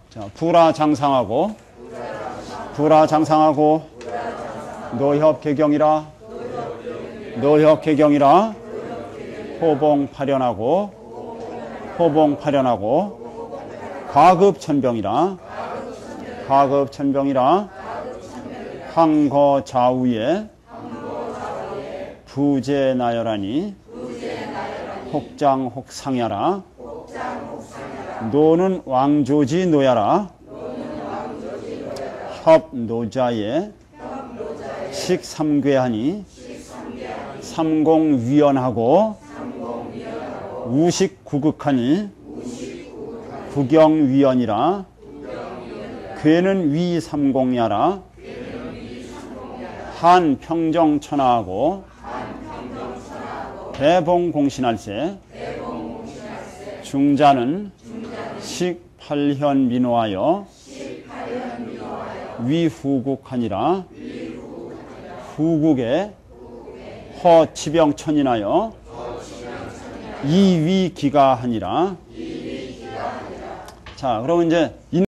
자, 불화장상하고 노협개경이라 호봉파련하고 과급천병이라 황거좌우에 부재나열하니 혹장혹상야라 노는 왕조지 노야라 협노자에 식삼괴하니 삼공위원하고 우식구극하니 구경위원이라 괴는 위삼공야라 한평정천하하고 대봉공신할세 중자는 식팔현민호하여 위후국하니라 후국에 허치병천인하여 이위기가하니라. 자, 그러면 이제